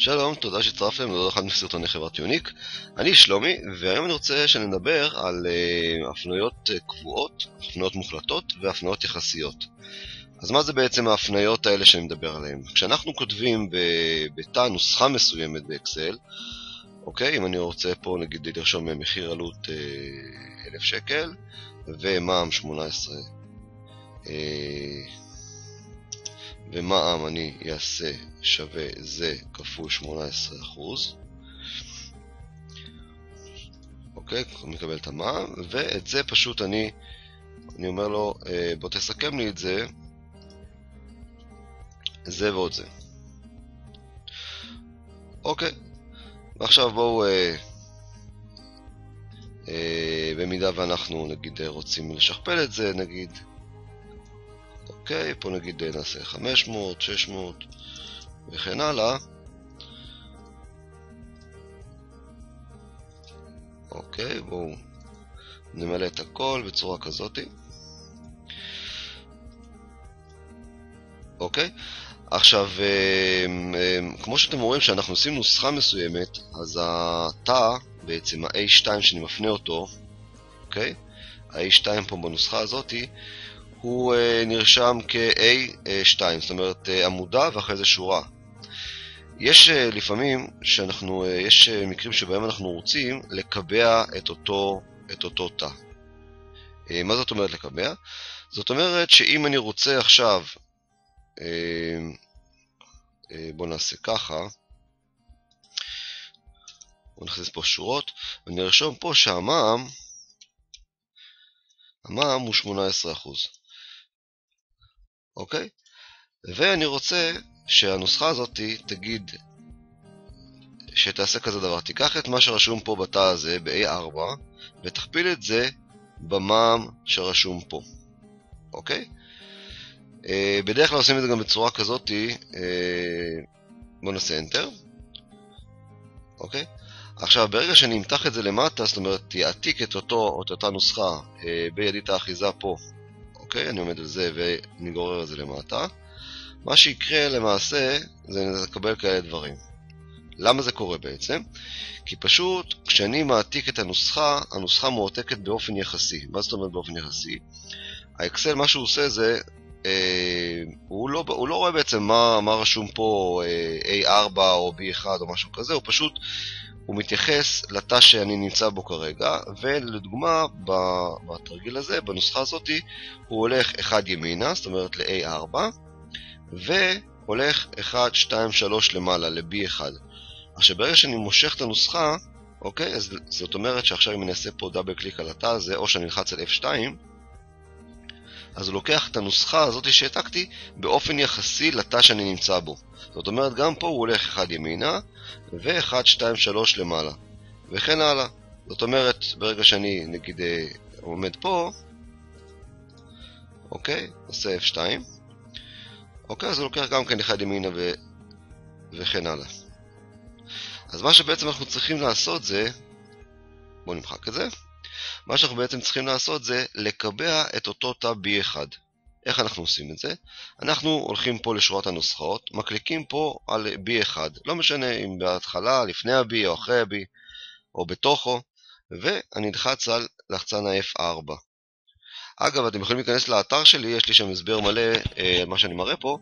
שלום, תודה שהצטרפתם לעוד אחד מסרטוני חברת יוניק. אני שלומי, והיום אני רוצה שנדבר על הפניות קבועות, הפניות מוחלטות והפניות יחסיות. אז מה זה בעצם ההפניות האלה שאני מדבר עליהן? כשאנחנו כותבים בתא נוסחה מסוימת באקסל, אוקיי, אם אני רוצה פה נגיד לרשום מחיר עלות 1,000 שקל ומע"מ 18 ומע"מ אני אעשה שווה זה כפול 18%. אוקיי, אני מקבל את המע"מ, ואת זה פשוט אני אומר לו, בוא תסכם לי את זה, זה ועוד זה. אוקיי, ועכשיו בואו, במידה ואנחנו נגיד רוצים לשכפל את זה, נגיד, אוקיי, פה נגיד נעשה 500, 600 וכן הלאה. אוקיי, בואו נמלא את הכל בצורה כזאת. אוקיי, עכשיו, כמו שאתם רואים שאנחנו עושים נוסחה מסוימת, אז התא, בעצם ה-A2 שאני מפנה אותו, אוקיי, ה-A2 פה בנוסחה הזאת, הוא נרשם כ-A2, זאת אומרת עמודה ואחרי זה שורה. יש לפעמים יש מקרים שבהם אנחנו רוצים לקבע את אותו תא. מה זאת אומרת לקבע? זאת אומרת שאם אני רוצה עכשיו, בואו נעשה ככה, בואו נכניס פה שורות, ואני ארשום פה שהמע"מ הוא 18%. אוקיי? ואני רוצה שהנוסחה הזאת תגיד, שתעשה כזה דבר, תיקח את מה שרשום פה בתא הזה, ב-A4, ותכפיל את זה במע"מ שרשום פה. אוקיי? בדרך כלל עושים את זה גם בצורה כזאת, בואו נעשה Enter. אוקיי? עכשיו, ברגע שאני אמתח את זה למטה, זאת אומרת, יעתיק את אותה נוסחה בידית האחיזה פה, אוקיי, אני עומד על זה ונגורר את זה למטה. מה שיקרה למעשה זה לקבל כאלה דברים. למה זה קורה בעצם? כי פשוט כשאני מעתיק את הנוסחה מועתקת באופן יחסי. מה זאת אומרת באופן יחסי? האקסל, מה שהוא עושה זה, הוא לא רואה בעצם מה רשום פה A4 או B1 או משהו כזה, הוא מתייחס לתא שאני נמצא בו כרגע, ולדוגמה, בתרגיל הזה, בנוסחה הזאת, הוא הולך 1 ימינה, זאת אומרת ל-A4, והולך 1, 2, 3 למעלה, ל-B1. עכשיו, ברגע שאני מושך את הנוסחה, אוקיי, אז זאת אומרת שעכשיו אם אני אעשה פה דאבל קליק על התא הזה, או שאני נלחץ על F2, אז הוא לוקח את הנוסחה הזאת שהעתקתי באופן יחסי לתא שאני נמצא בו. זאת אומרת, גם פה הוא הולך 1 ימינה, ו-1, 2, 3 למעלה, וכן הלאה. זאת אומרת, ברגע שאני נגיד עומד פה, אוקיי, עושה F2, אוקיי, אז הוא לוקח גם כן 1 ימינה וכן הלאה. אז מה שבעצם אנחנו צריכים לעשות זה, בואו נמחק את זה, מה שאנחנו בעצם צריכים לעשות זה לקבע את אותו תא B1. איך אנחנו עושים את זה? אנחנו הולכים פה לשורת הנוסחאות, מקליקים פה על B1, לא משנה אם בהתחלה, לפני ה-B או אחרי ה-B, או בתוכו, ואני נלחץ על לחצן ה-F4. אגב, אתם יכולים להיכנס לאתר שלי, יש לי שם הסבר מלא על מה שאני מראה פה,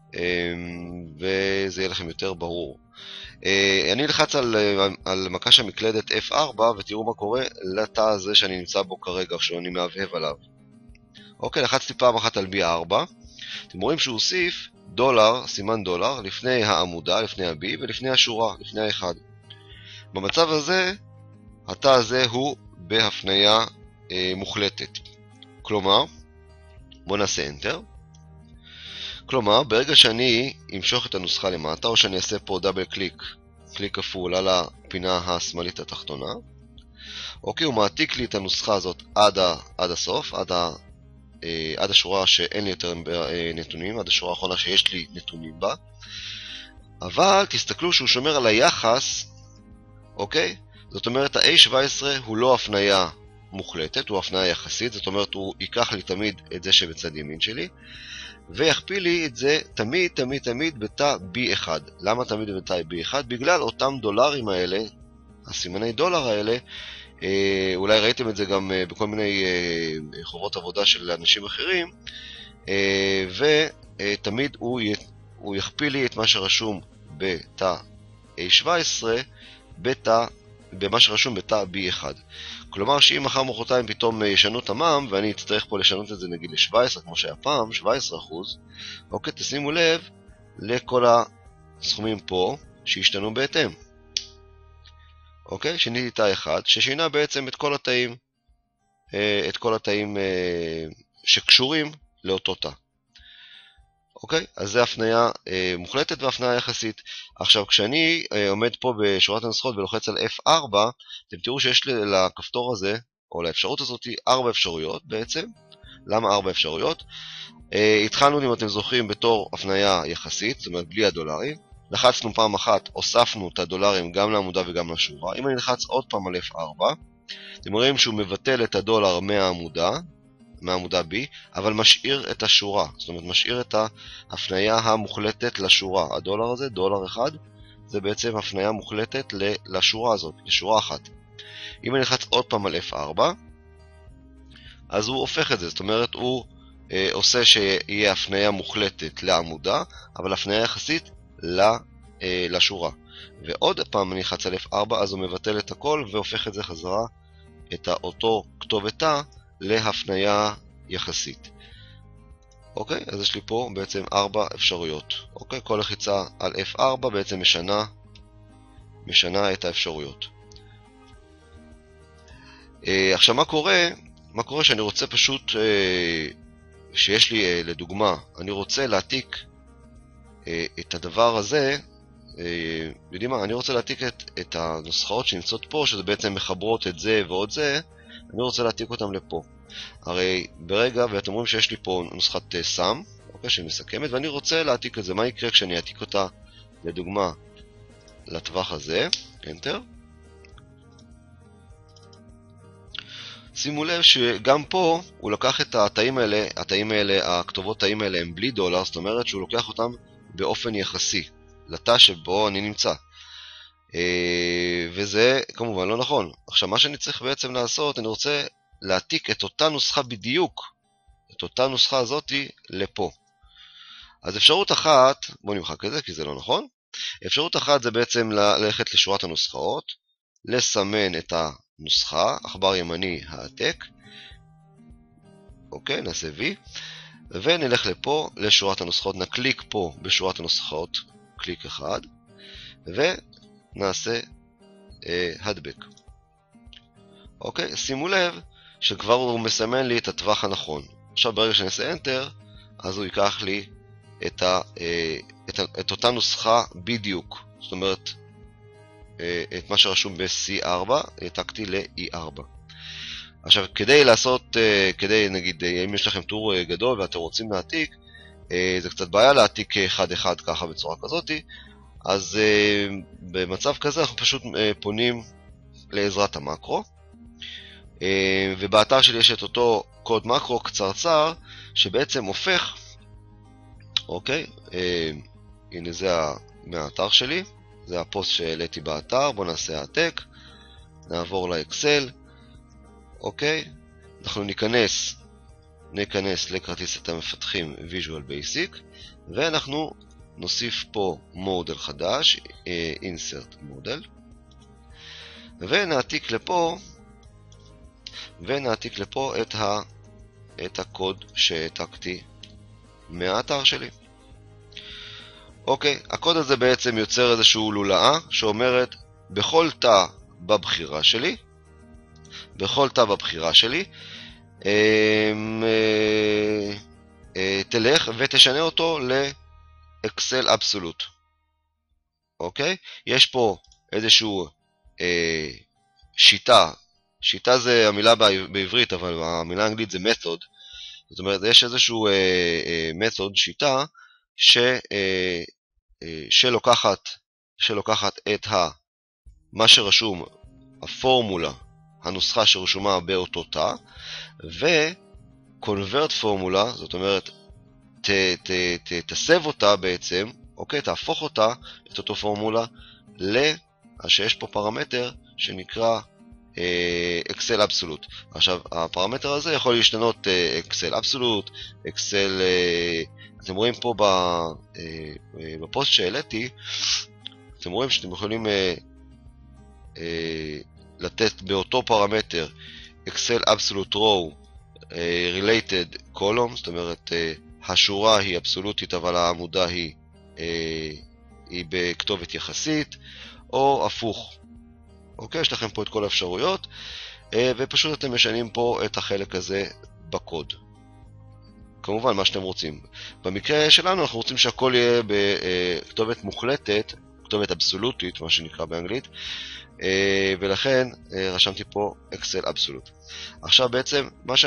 וזה יהיה לכם יותר ברור. אני נלחץ על מקש המקלדת F4, ותראו מה קורה לתא הזה שאני נמצא בו כרגע, או שאני מהבהב עליו. אוקיי, לחצתי פעם אחת על B4, אתם רואים שהוא הוסיף דולר, סימן דולר, לפני העמודה, לפני ה-B, ולפני השורה, לפני ה-1. במצב הזה, התא הזה הוא בהפניה מוחלטת. כלומר, בואו נעשה Enter. כלומר, ברגע שאני אמשוך את הנוסחה למטה, או שאני אעשה פה דאבל קליק, קליק כפול על הפינה השמאלית התחתונה, אוקיי, הוא מעתיק לי את הנוסחה הזאת עד הסוף, עד השורה שאין לי יותר נתונים, עד השורה האחרונה שיש לי נתונים בה. אבל תסתכלו שהוא שומר על היחס, אוקיי? זאת אומרת, ה-A17 הוא לא הפניה מוחלטת, הוא הפניה יחסית, זאת אומרת הוא ייקח לי תמיד את זה שבצד ימין שלי, ויכפיל לי את זה תמיד תמיד תמיד בתא B1. למה תמיד בתא B1? בגלל אותם דולרים האלה, הסימני דולר האלה, אולי ראיתם את זה גם בכל מיני חובות עבודה של אנשים אחרים, ותמיד הוא יכפיל לי את מה שרשום בתא A17 במה שרשום בתא B1. כלומר שאם מחר מחרתיים פתאום ישנו את המע"מ, ואני אצטרך פה לשנות את זה נגיד ל-17 כמו שהיה פעם, 17%, אוקיי, תשימו לב לכל הסכומים פה שישתנו בהתאם. אוקיי, שיניתי תא אחד ששינה בעצם את כל התאים שקשורים לאותו תא. אוקיי, אז זה הפניה מוחלטת והפניה יחסית. עכשיו, כשאני עומד פה בשורת הנוסחות ולוחץ על F4, אתם תראו שיש לכפתור הזה, או לאפשרות הזאת, 4 אפשרויות בעצם. למה 4 אפשרויות? התחלנו, אם אתם זוכרים, בתור הפניה יחסית, זאת אומרת בלי הדולרים. לחצנו פעם אחת, הוספנו את הדולרים גם לעמודה וגם לשורה. אם אני לחץ עוד פעם על F4, אתם רואים שהוא מבטל את הדולר מהעמודה B, אבל משאיר את השורה, זאת אומרת משאיר את ההפניה המוחלטת לשורה. הדולר הזה, דולר אחד, זה בעצם הפניה מוחלטת לשורה הזאת, לשורה אחת. אם אני לחץ עוד פעם על F4, אז הוא הופך את זה, זאת אומרת הוא עושה שיהיה הפניה מוחלטת לעמודה, אבל הפניה יחסית לשורה. ועוד פעם אני לחץ על F4, אז הוא מבטל את הכל והופך את זה חזרה, את אותו כתובת תא, להפניה יחסית. אוקיי, אז יש לי פה בעצם 4 אפשרויות. אוקיי, כל לחיצה על F4 בעצם משנה את האפשרויות. עכשיו מה קורה שאני רוצה פשוט, שיש לי לדוגמה, אני רוצה להעתיק את הדבר הזה, יודעים מה, אני רוצה להעתיק את הנוסחאות שנמצאות פה, שזה בעצם מחברות את זה ועוד זה, אני רוצה להעתיק אותם לפה. הרי ברגע, ואתם רואים שיש לי פה נוסחת סם, אוקיי, שמסכמת, ואני רוצה להעתיק את זה. מה יקרה כשאני אעתיק אותה, לדוגמה, לטווח הזה, Enter. שימו לב שגם פה הוא לקח את התאים האלה, הכתובות תאים האלה הם בלי דולר, זאת אומרת שהוא לוקח אותם באופן יחסי לתא שבו אני נמצא. וזה כמובן לא נכון. עכשיו מה שאני צריך בעצם לעשות, אני רוצה להעתיק את אותה נוסחה בדיוק, את אותה נוסחה הזאתי לפה. אז אפשרות אחת, בואו נמחק את זה כי זה לא נכון. אפשרות אחת זה בעצם ללכת לשורת הנוסחאות, לסמן את הנוסחה, עכבר ימני העתק, אוקיי, נעשה V, ונלך לפה לשורת הנוסחאות, נקליק פה בשורת הנוסחאות, קליק אחד, ונעשה הדבק. אוקיי, שימו לב שכבר הוא מסמן לי את הטווח הנכון. עכשיו ברגע שאני אעשה Enter, אז הוא ייקח לי את אותה נוסחה בדיוק. זאת אומרת, את מה שרשום ב-C4, העתקתי ל-E4. עכשיו, כדי נגיד, אם יש לכם טור גדול ואתם רוצים להעתיק, זה קצת בעיה להעתיק אחד-אחד ככה בצורה כזאת, אז במצב כזה אנחנו פשוט פונים לעזרת המקרו, ובאתר שלי יש את אותו קוד מקרו קצרצר, שבעצם הופך, אוקיי, הנה זה מהאתר שלי, זה הפוסט שהעליתי באתר, בואו נעשה העתק, נעבור לאקסל, אוקיי, אנחנו ניכנס לכרטיס את המפתחים Visual Basic, ואנחנו נוסיף פה מודל חדש, Insert Model, ונעתיק לפה את הקוד שהעתקתי מהאתר שלי. אוקיי, הקוד הזה בעצם יוצר איזשהו לולאה שאומרת בכל תא בבחירה שלי, תלך ותשנה אותו לאקסל אבסולוט. אוקיי? יש פה איזשהו שיטה זה המילה בעברית, אבל המילה האנגלית זה method. זאת אומרת, יש איזשהו שיטה שלוקחת את מה שרשום, הפורמולה הנוסחה שרשומה באותו תא, ו-convert formula, זאת אומרת, תסב אותה בעצם, אוקיי, תהפוך אותה, את אותו פורמולה, שיש פה פרמטר שנקרא אקסל אבסולוט. עכשיו, הפרמטר הזה יכול להשתנות אקסל אבסולוט, אקסל, אתם רואים פה בפוסט שהעליתי, אתם רואים שאתם יכולים לתת באותו פרמטר אקסל אבסולוט row related column, זאת אומרת, השורה היא אבסולוטית אבל העמודה היא בכתובת יחסית, או הפוך. אוקיי, יש לכם פה את כל האפשרויות, ופשוט אתם משנים פה את החלק הזה בקוד. כמובן, מה שאתם רוצים. במקרה שלנו אנחנו רוצים שהכל יהיה בכתובת מוחלטת, כתובת אבסולוטית, מה שנקרא באנגלית, ולכן רשמתי פה אקסל אבסולוט. עכשיו בעצם מה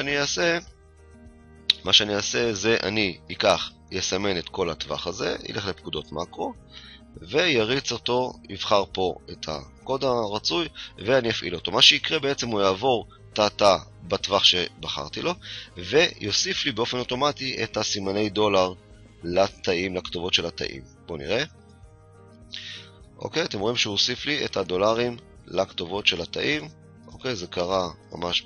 שאני אעשה זה אני יסמן את כל הטווח הזה, ילך לפקודות מקרו, ויריץ אותו, יבחר פה את הקוד הרצוי, ואני אפעיל אותו. מה שיקרה בעצם הוא יעבור תא בטווח שבחרתי לו, ויוסיף לי באופן אוטומטי את הסימני דולר לתאים, לכתובות של התאים. בואו נראה. אוקיי, אתם רואים שהוא הוסיף לי את הדולרים לכתובות של התאים. אוקיי, זה קרה ממש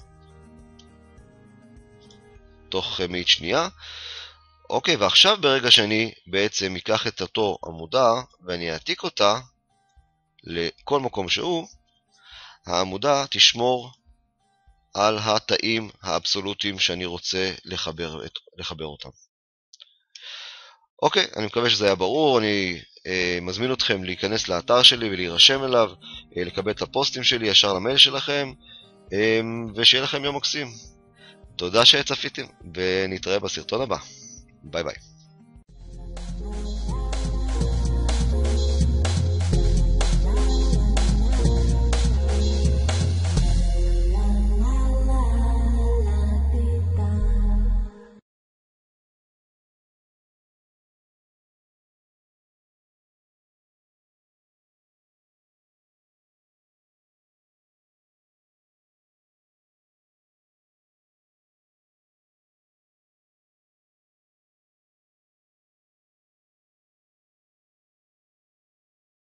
תוך מאית שנייה. אוקיי, ועכשיו ברגע שאני בעצם אקח את אותו עמודה ואני אעתיק אותה לכל מקום שהוא, העמודה תשמור על התאים האבסולוטיים שאני רוצה לחבר אותם. אוקיי, אני מקווה שזה היה ברור. אני מזמין אתכם להיכנס לאתר שלי ולהירשם אליו, לקבל את הפוסטים שלי ישר למייל שלכם, ושיהיה לכם יום מקסים. תודה שצפיתם, ונתראה בסרטון הבא. ביי ביי.